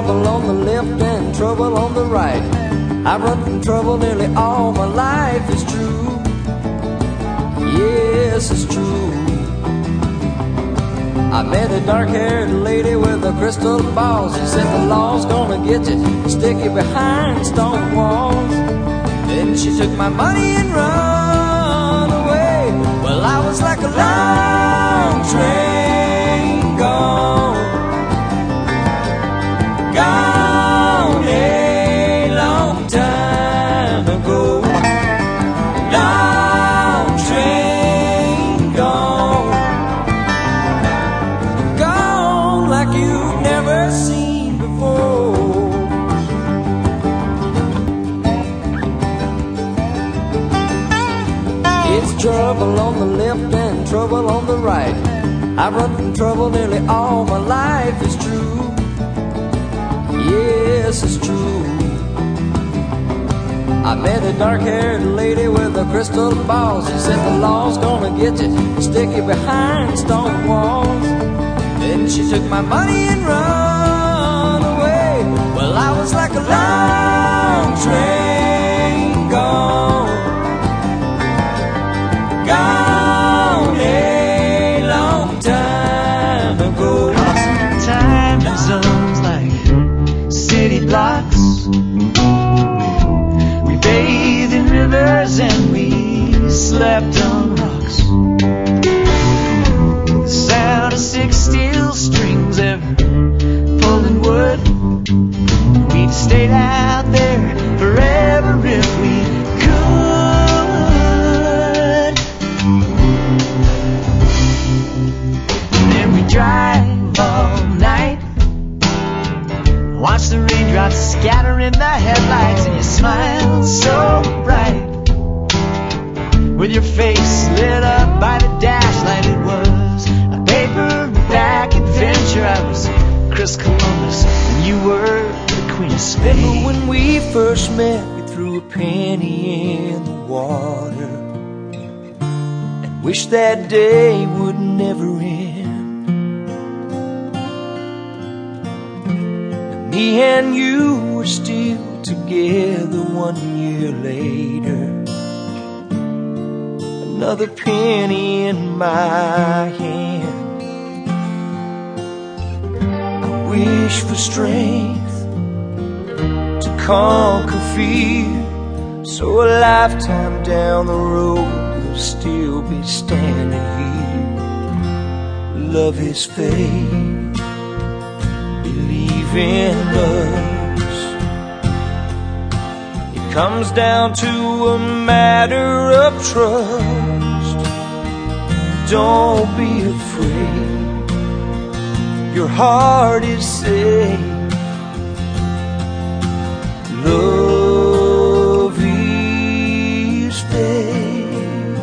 trouble on the left and trouble on the right. I've run from trouble nearly all my life. It's true, yes, it's true. I met a dark-haired lady with a crystal ball. She said the law's gonna get you, stick you behind stone walls. Then she took my money and run away. Well, I was like a long train gone, gone a long time ago. Long train gone, gone like you've never seen before. It's trouble on the left and trouble on the right. I've run from trouble nearly all my life. It's true, yes, it's true. I met a dark-haired lady with a crystal ball. She said the law's gonna get you, stick you behind stone walls. Then she took my money and run away. Well, I was like a long train gone, gone a long time ago. Crossing time zones like city blocks. We bathed in rivers and we slept on rocks. The sound of 6 steel strings ever pulling wood. We'd stayed out there forever if we could. And then we drive all night, watch the raindrops scatter in the headlights, and you smile so bright with your face lit up by the dash light. It was a paperback adventure. I was Chris Columbus and you were the Queen of Spain. Remember when we first met? We threw a penny in the water and wished that day would never end. And me and you were still together 1 year later. Another penny in my hand. I wish for strength to conquer fear, so a lifetime down the road we'll still be standing here. Love is faith, believe in us. It comes down to a matter of trust. Don't be afraid, your heart is safe. Love is faith.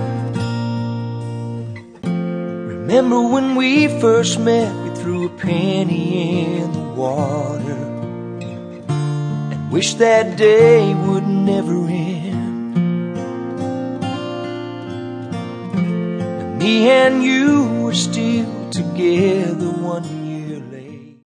Remember when we first met? We threw a penny in the water and wished that day would never end. And me and you were still together 1 year